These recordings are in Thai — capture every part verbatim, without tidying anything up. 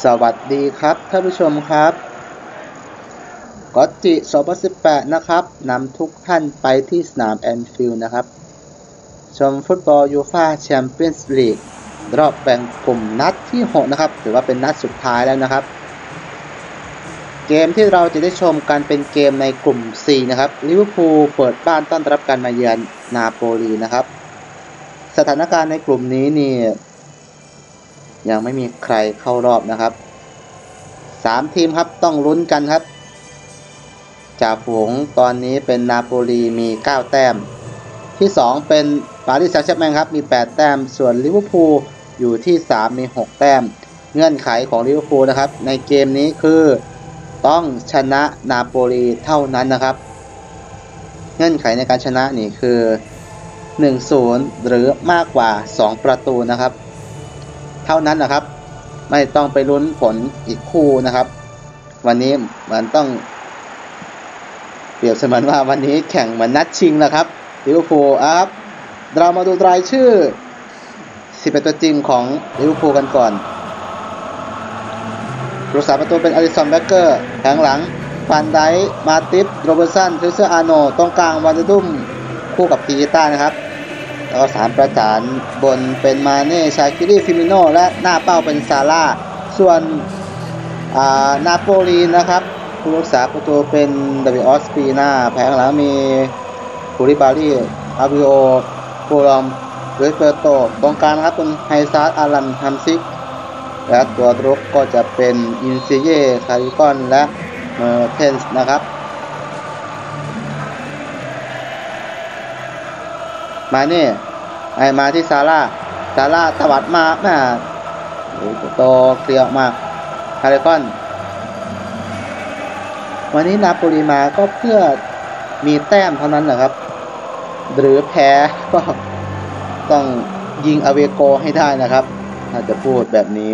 สวัสดีครับท่านผู้ชมครับกอตจิสองพันสิบแปดนะครับนำทุกท่านไปที่สนามแอนฟิลด์นะครับชมฟุตบอลยูฟ่าแชมเปี้ยนส์ลีกรอบแบ่งกลุ่มนัดที่หกนะครับถือว่าเป็นนัดสุดท้ายแล้วนะครับเกมที่เราจะได้ชมกันเป็นเกมในกลุ่ม ซี นะครับลิเวอร์พูลเปิดบ้านต้อนรับการมาเยือนนาโปลีนะครับสถานการณ์ในกลุ่มนี้นี่ยังไม่มีใครเข้ารอบนะครับสามทีมครับต้องลุ้นกันครับจ่าฝูงตอนนี้เป็นนาโปลีมีเก้าแต้มที่สองเป็นปารีสแซงต์แชร์แมงครับมีแปดแต้มส่วนลิเวอร์พูลอยู่ที่สามมีหกแต้มเงื่อนไขของลิเวอร์พูลนะครับในเกมนี้คือต้องชนะนาโปลีเท่านั้นนะครับเงื่อนไขในการชนะนี่คือ หนึ่งศูนย์ หรือมากกว่าสองประตูนะครับเท่านั้นนะครับไม่ต้องไปลุ้นผลอีกคู่นะครับวันนี้มันต้องเปรียบเสมือนว่าวันนี้แข่งเหมือนนัดชิงนะครับลิเวอร์พูลครับเรามาดูรายชื่อสิบเอ็ดตัวจริงของลิเวอร์พูลกันก่อนผู้รักษาประตูเป็นอลิสัน เบเกอร์แผงหลังฟันไดมาติฟโรเบอร์สันทริสเซอร์อาร์โนตรงกลางวานเดดุมคู่กับกีต้านะครับแล้วก็สามประจานบนเป็นมาเน่ชาคิรีฟิมิโนและหน้าเป้าเป็นซาร่าส่วนนาโปลีนะครับผู้รักษาประตูเป็นดาวิดออสปีนาแผงหลังมีคูริบาลีอาบิโอโกลอมเรเปโตตรงกลางนะครับเป็นไฮซาร์ดอารันฮัมซิกและตัวรุกก็จะเป็นอินซิเย่คาริกอนและเมอร์เทนส์นะครับมาเน่ไอมาที่ซาร่าซาร่าตวัดมาแม่โอ้โตเคลียร์ออกมาคาริกอนวันนี้นาโปลีมาก็เพื่อมีแต้มเท่านั้นแหละครับหรือแพ้ก็ต้องยิงอเวโกให้ได้นะครับถ้าจะพูดแบบนี้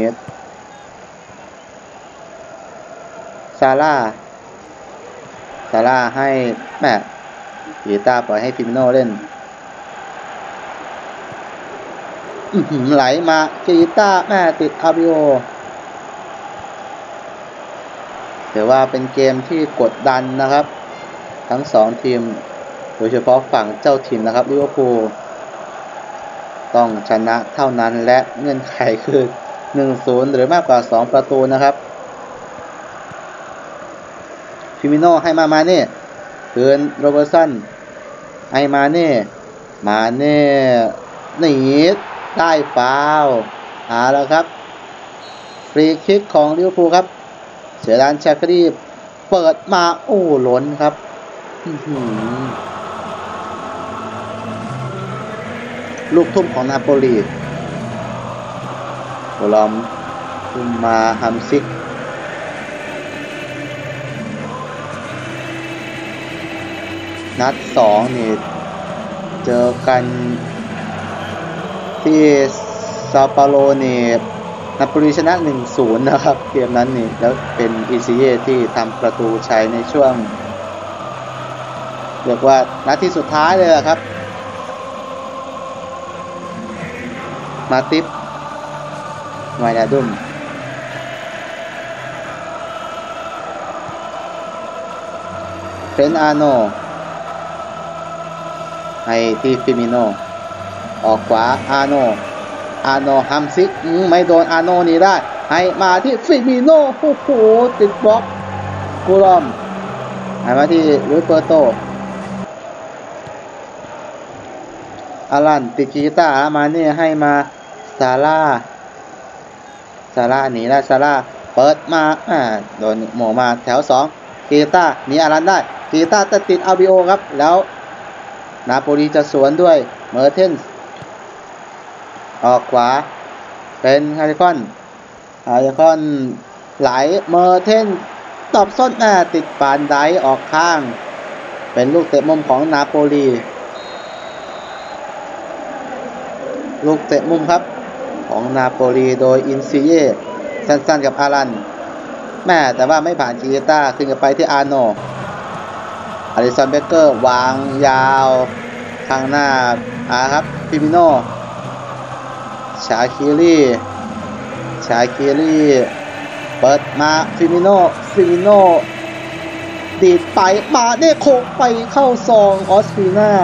ซาร่าซาร่าให้แม่กีตาปล่อยให้ฟิมิโน่เล่นไหลมากีตาแม่ติดอาบิโอถือว่าเป็นเกมที่กดดันนะครับทั้งสองทีมโดยเฉพาะฝั่งเจ้าถิ่นนะครับลิเวอร์พูลต้องชนะเท่านั้นและเงื่อนไขคือ หนึ่งศูนย์ หรือมากกว่าสองประตูนะครับฟิมิโน่ให้มามาเน่คืนโรเบอร์สันให้มาเน่มาเน่หนีได้ฟาวล์หาแล้วครับฟรีคิกของลิเวอร์พูลครับเซรานชาครีเปิดมาโอ้ล้นครับลูกทุ่มของนาโปลีโกลอมทุ่มมาฮัมซิกนัดสองนี่เจอกันที่ซาเปาโลนี่นาโปลีชนะ หนึ่งศูนย์ นะครับเกมนั้นนี่แล้วเป็นอิซิเย่ที่ทำประตูชัยในช่วงเรียกว่านาทีสุดท้ายเลยครับมาติฟไมนาดุมเฟรนอาโนให้ที่ฟิมิโนออกขวาอาโนอาโนฮัมซิกไม่โดนอาโนนี่ได้ให้มาที่ฟิมิโนโอ้โหติดบล็อกกูลอมให้มาที่รูเปอร์โตอารันติดกีตาร์มาเนี่ยให้มาซาร่าซาร่าหนีแล้วซาร่าเปิดมาอ่าโดนหมอมาแถวสองกีตาร์หนีอารันได้กีตาร์จะติดอาบิโอครับแล้วนาโปลีจะสวนด้วยเมอร์เทนส์ออกขวาเป็นฮาริคอนฮาริคอนไหลเมอร์เทนตบส้นหน้าติดปานไดออกข้างเป็นลูกเตะมุมของนาโปลีลูกเตะมุมครับของนาโปลีโดยอินซิเย่สั้นๆกับอารันแม่แต่ว่าไม่ผ่านกีตาขึ้นกับไปที่อาโนอลิสัน เบเกอร์วางยาวข้างหน้าอาครับฟิมิโนชาคิรีชาคิรีเปิดมาฟิมิโนฟิมิโนดีดไปมาเน่โคกไปเข้าซองออสปีนา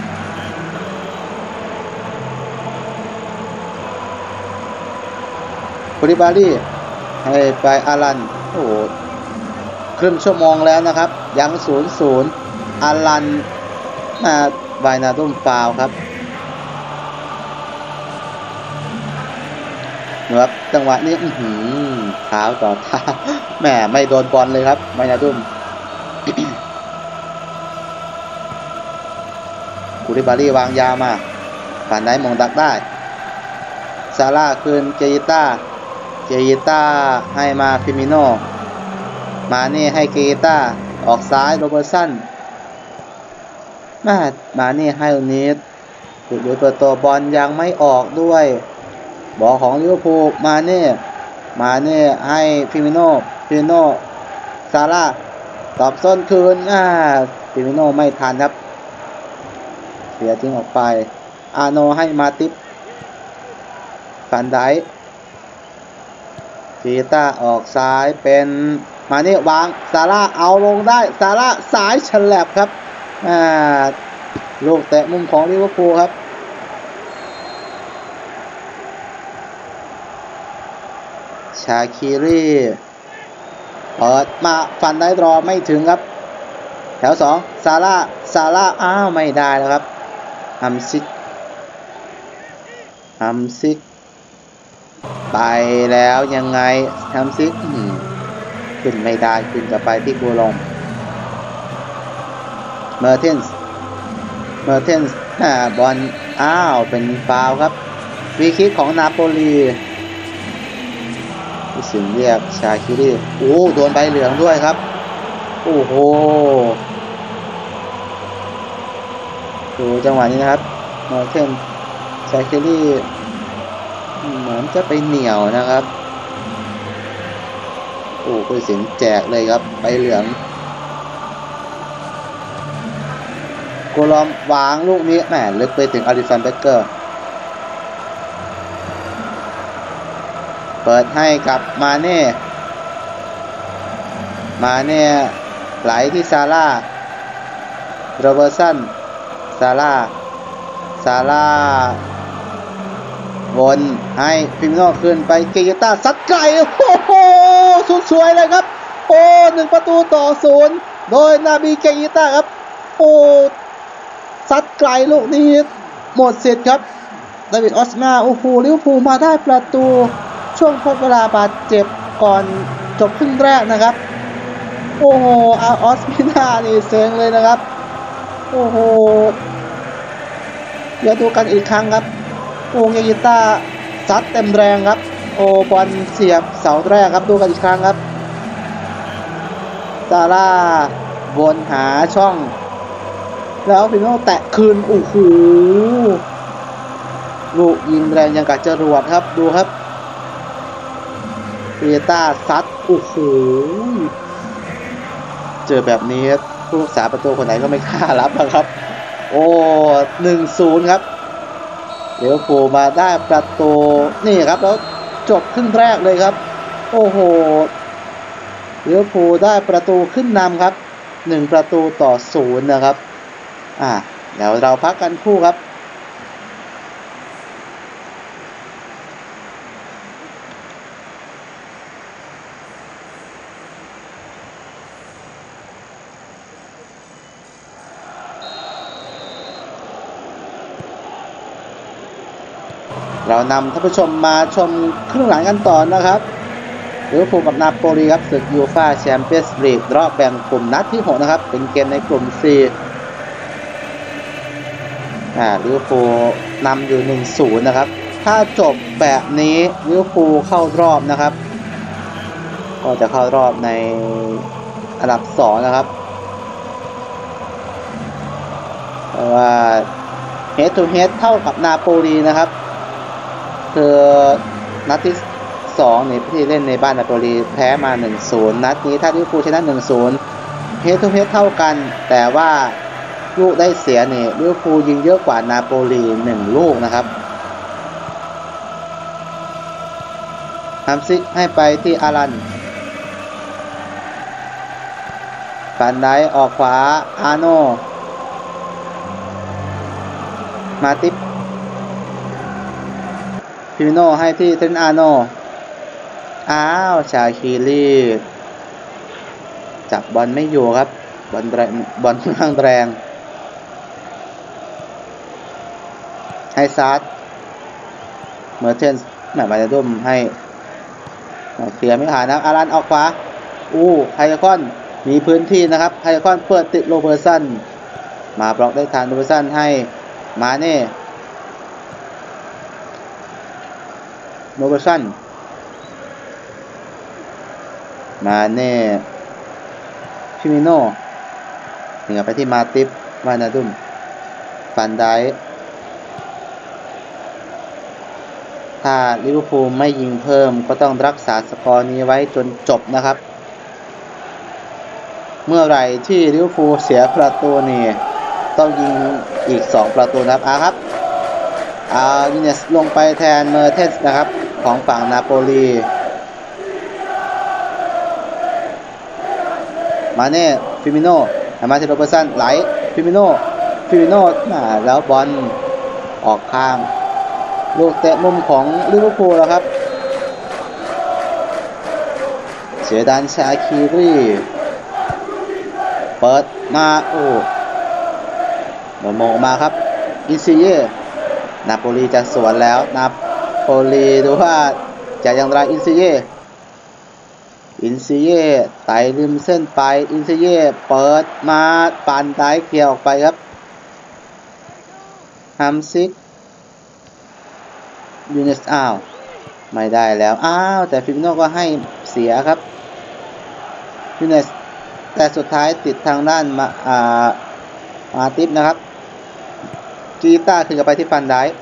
คูลิบาลีให้ไปอารันโอ้ครึ่งชั่วโมงแล้วนะครับยังศูนย์ศูนย์อารันมาไวนาดุมฟาวครับนะครับจังหวะนี้เท้าต่อเท้าแหมไม่โดนบอลเลยครับไวนาดุมคูลิบาลีวางยาวมาผ่านได้มงดักได้ซาร่าคืนเกยิต้าเกยิต้าให้มาฟิมิโนมานี่ให้เกยิต้าออกซ้ายโรเบอร์สันมามานี่ให้อุนิสถูกโดยเปิดตัวบอลยังไม่ออกด้วยบอลของลิเวอร์พูลมานี่มานี่ให้ฟิมิโนฟิมิโนซาร่าตอบส้นคืนอ่าฟิมิโนไม่ทันครับเสียทิ้งออกไปอาโนให้มาติปฟันไดกีตาออกซ้ายเป็นมานี่วางซาร่าเอาลงได้ซาร่าสายฉลับครับอ่าลูกเตะมุมของลิเวอร์พูลครับชาคิรีเปิดมาฟันได้รอไม่ถึงครับแถวสองซาร่าซาร่าอ้าวไม่ได้แล้วครับฮัมซิกฮัมซิกไปแล้วยังไงฮัมซิกขึ้นไม่ได้ขึ้นกลับไปที่กูลงเมอร์เทนส์เมอร์เทนส์บอลอ้าวเป็นฟาวล์ครับฟรีคิกของนาโปลีผู้สิงเรียกชาคิรีโอ้โดนใบเหลืองด้วยครับโอ้โหดูจังหวะนี้นะครับเมอร์เทนส์ชาคิรีเหมือนจะไปเหนียวนะครับโอ้ผู้สิงแจกเลยครับใบเหลืองโกลอมวางลูกนี้แหมลึกไปถึงอาริสันเบเกอร์เปิดให้กับมาเน่มาเน่ไหลที่ซาร่าโรเบอร์สันซาร่าซาร่าวนให้ฟิมิโนขึ้นไปเกยิต้าซัดไกลโอ้โหสุดสวยเลยครับโอ้หนึ่งประตูต่อศูนย์โดยนาบีเกยิต้าครับโอ้ซัดไกลลูกนี้หมดสิทธิ์ครับดาวิดออสมาโอ้โหลิเวอร์พูลมาได้ประตูช่วงทดเวลาบาดเจ็บก่อนจบครึ่งแรกนะครับโอ้โหอาออสมินานี่เซ็งเลยนะครับโอ้โหเดี๋ยวดูกันอีกครั้งครับโอ้เกยิต้าซัดเต็มแรงครับโอ้บอลเสียบเสาแรกครับดูกันอีกครั้งครับซาร่าวนหาช่องแล้วฟิโน่แตะคืนโอ้โหลูกยิงแรงยังกับจรวดครับดูครับเกยิต้าซัดโอ้โหเจอแบบนี้ผู้รักษาประตูคนไหนก็ไม่กล้ารับนะครับโอ้ หนึ่งศูนย์ ครับลิเวอร์พูลมาได้ประตูนี่ครับแล้วจบครึ่งแรกเลยครับโอ้โหลิเวอร์พูลได้ประตูขึ้นนำครับหนึ่งประตูต่อศูนย์นะครับอ่ะเดี๋ยวเราพักกันครู่ครับเรานำท่านผู้ชมมาชมครึ่งหลังกันต่อนะครับลิเวอร์พูลกับนาโปลีครับศึกยูฟ่าแชมเปี้ยนส์ลีกรอบแบ่งกลุ่มนัดที่หกนะครับเป็นเกมในกลุ่ม C อ่าลิเวอร์พูลนำอยู่ หนึ่งศูนย์ นะครับถ้าจบแบบนี้ลิเวอร์พูลเข้ารอบนะครับก็จะเข้ารอบในอันดับสองนะครับเพราะว่า head to head เท่ากับนาโปลีนะครับคือนัดที่สองในที่เล่นในบ้านนาโปลีแพ้มา หนึ่งศูนย์ นัดนี้ถ้าลิเวอร์พูลชนะ หนึ่งศูนย์ เฮดทูเฮดเท่ากันแต่ว่าลูกได้เสียเนี่ยลิเวอร์พูลยิงเยอะกว่านาโปลีหนึ่งลูกนะครับฮัมซิกให้ไปที่อารันฟันได้ออกขวาอาโนมาติปฟิมิโนให้ที่เทนอาโนอ้าวชาคีรีจับบอลไม่อยู่ครับบอลแรงบอลค่อนข้างแรงให้ซาร์ดเมอร์เทนส์แหม่บาลดุมให้เคลียร์ไม่ผ่านนะอารันออกขวาอู้ไฮยาคอนมีพื้นที่นะครับไฮยาคอนเปิดติดโรเบอร์สันมาบล็อกได้ทันโรเบอร์สันให้มาเน่โรเบอร์สันมาเน่ฟิมิโน่ถึงไปที่มาติปวานาดุมฟันได้ถ้าลิเวอร์พูลไม่ยิงเพิ่มก็ต้องรักษาสกอร์นี้ไว้จนจบนะครับเมื่อไหร่ที่ลิเวอร์พูลเสียประตูนี่ต้องยิงอีกสองประตูนะครับอ่ะครับอ่ายูเนสลงไปแทนเมอร์เทนส์นะครับของฝั่งนาโปลีมาเน่ฟิมิโน่มาเทโรเบอร์สันไหลฟิมิโน่ฟิมิโน่มาแล้วบอลออกข้างลูกเตะมุมของลิเวอร์พูลแล้วครับเสียดันชาคีรีเปิดมาโอ้โมงมาครับอินซิเย่นาโปลีจะสวนแล้วนาโปลีดูว่าจะยังไรอินซิเย่อินซิเย่ไต่ริมเส้นไปอินซิเย่เปิดมาปั่นไต่เคลียร์ออกไปครับฮัมซิกยูเนสอ้าวไม่ได้แล้วอ้าวแต่ฟิมิโน่ก็ให้เสียครับยูเนสแต่สุดท้ายติดทางด้านมาอ่ามาติปนะครับกีตาร์คือกลับไปที่ฟันได้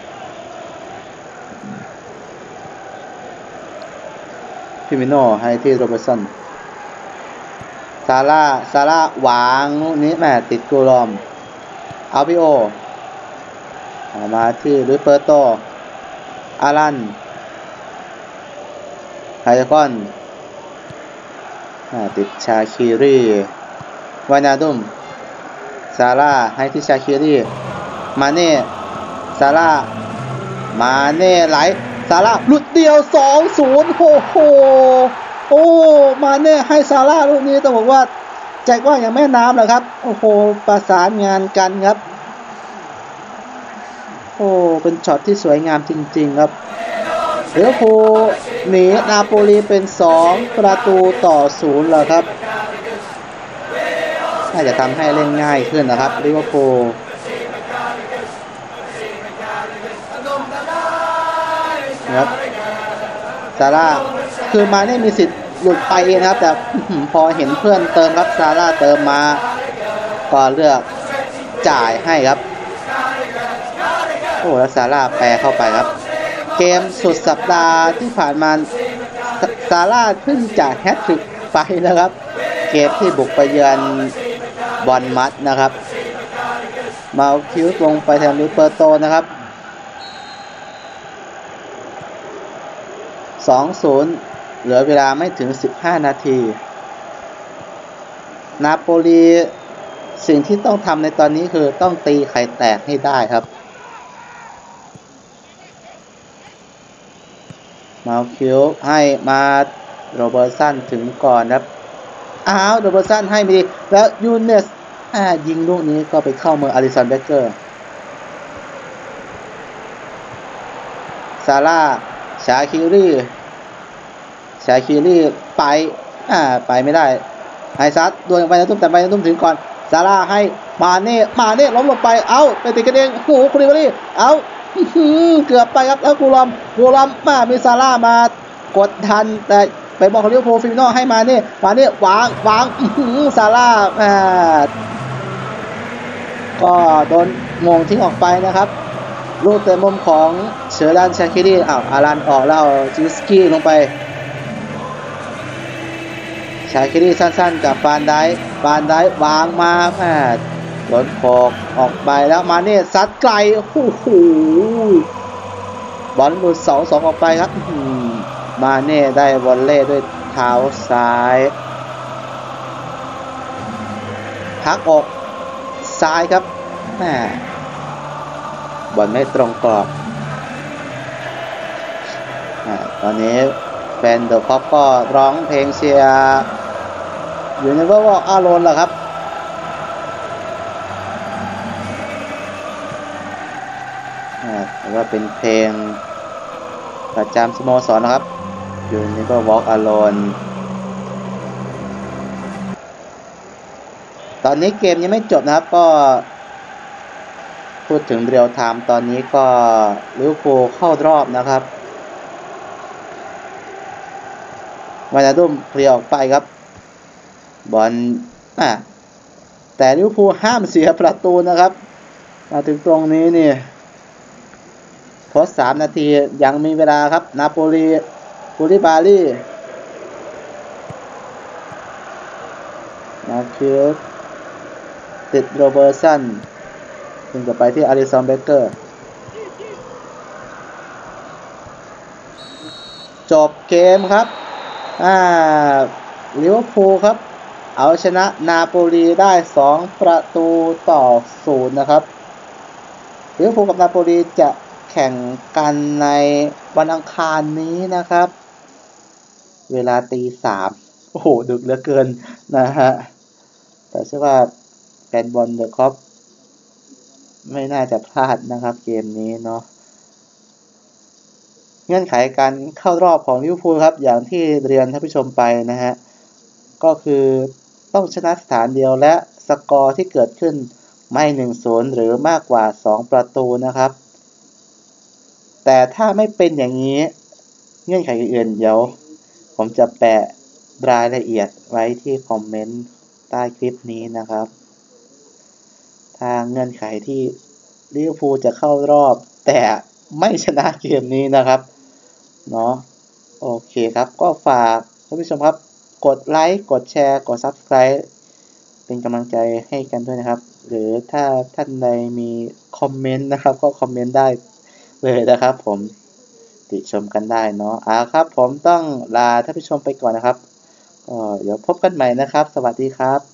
ฟิมิโน่ให้ที่โรเบอร์สันซาร่าซาร่าวางลูกนี้แม่ติดกูลอมอัลบิโอมาที่ลุยเปอร์โตอารันไฮยาคอนติดชาคิรีวานาดุมซาร่าให้ที่ชาคิรีมาเน่ซาร่ามาเน่ไหลซาร่าหลุดเดียว สองศูนย์ โอ้โหโอ้มาเน่ให้ซาร่าลูกนี้ต้องบอกว่าใจกว้างอย่างแม่น้ำเลยครับโอ้โหประสานงานกันครับโอ้เป็นช็อตที่สวยงามจริงๆครับลิเวอร์พูลหนีนาโปลีเป็นสองประตูต่อศูนย์แล้วครับน่าจะทำให้เล่นง่ายขึ้นนะครับลิเวอร์พูลครับซาร่าคือมาเนี่ยมีสิทธิ์หลุดไปเองนะครับแต่พอเห็นเพื่อนเติมครับซาร่าเติมมาก็เลือกจ่ายให้ครับโอ้แล้วซาร่าแปรเข้าไปครับเกมสุดสัปดาห์ที่ผ่านมาซาร่าเพิ่งจะแฮตทริกไปนะครับเกมที่บุกไปเยือนบอลมัดนะครับมาเอาคิวลงไปแทนลิเปอร์โตนะครับ สองศูนย์ เหลือเวลาไม่ถึงสิบห้านาทีนาโปลีสิ่งที่ต้องทำในตอนนี้คือต้องตีไข่แตกให้ได้ครับมาคิวให้มาโรเบอร์สันถึงก่อนครับอ้าวโรเบอร์สันให้ไม่ดีแล้วยูเนสอ่ายิงลูกนี้ก็ไปเข้ามืออาริสันเบเกอร์ซาร่าชาคิรีชาคิรีไปอ่าไปไม่ได้ไฮซัสดวลไปนะตุ้มแต่ไปนะตุ้มถึงก่อนซาร่าให้มาเน่มาเน่ล้มลงไปเอ้าไปติดกันเองโอ้โหคุริบารีเอ้าเกือบไปครับแล้วกูลอมกูลอมมามีซาร่ามากดทันแต่ไปบอลของลิเวอร์พูลฟิมิโน่ให้มาเน่มาเน่วางวางซาร่าอ่าก็โดนมงทิ้งออกไปนะครับลูกเตะมุมของเชอร์ดันชาคิรีอ้าวอารันออกแล้วจิสกี้ลงไปชาคิรีสั้นๆกับฟานได้ฟานได้วางมาแม่โดนโขกออกไปแล้วมาเน่ซัดไกลโอ้โหบอลหลุด สองสอง ออกไปครับมาเน่ได้วอลเล่ด้วยเท้าซ้ายหักออกซ้ายครับแม่บอลไม่ตรงกรอบตอนนี้แฟนเดอะคอปก็ร้องเพลงเชียร์อยู่ในว่าว่าอารอนล่ะครับแต่ว่าเป็นเพลงประจำสโมสรนะครับอยู่ในว่า Walk Alone ตอนนี้เกมยังไม่จบนะครับก็พูดถึงเรียลไทม์ตอนนี้ก็ลิเวอร์พูลเข้ารอบนะครับวานาดุมเคลียร์ออกไปครับบอลอ่ะแต่ลิเวอร์พูลห้ามเสียประตูนะครับมาถึงตรงนี้นี่ทดสามนาทียังมีเวลาครับนาโปลีคูลิบาลีมาเคิร์ติดโรเบอร์สันถึงจะไปที่อาริสันเบเกอร์จบเกมครับอ่าลิเวอร์พูลครับเอาชนะนาโปลีได้สองประตูต่อศูนย์นะครับลิเวอร์พูลกับนาโปลีจะแข่งกันในวันอังคารนี้นะครับเวลาตีสามโอ้โหดึกเหลือเกินนะฮะแต่เชื่อว่าแฟนบอลเดอะคอปไม่น่าจะพลาดนะครับเกมนี้เนาะเงื่อนไขการเข้ารอบของลิเวอร์พูลครับอย่างที่เรียนท่านผู้ชมไปนะฮะก็คือต้องชนะสถานเดียวและสกอร์ที่เกิดขึ้นไม่ หนึ่งศูนย์ หรือมากกว่าสองประตูนะครับแต่ถ้าไม่เป็นอย่างนี้เงื่อนไขอื่นๆเดี๋ยวผมจะแปะรายละเอียดไว้ที่คอมเมนต์ใต้คลิปนี้นะครับทางเงื่อนไขที่ลิเวอร์พูลจะเข้ารอบแต่ไม่ชนะเกมนี้นะครับเนาะโอเคครับก็ฝากท่านผู้ชมครับกดไลค์กดแชร์กด Subscribe เป็นกำลังใจให้กันด้วยนะครับหรือถ้าท่านใดมีคอมเมนต์นะครับก็คอมเมนต์ได้เลยนะครับผมติชมกันได้เนาะอ่าครับผมต้องลาท่านผู้ชมไปก่อนนะครับก็เดี๋ยวพบกันใหม่นะครับสวัสดีครับ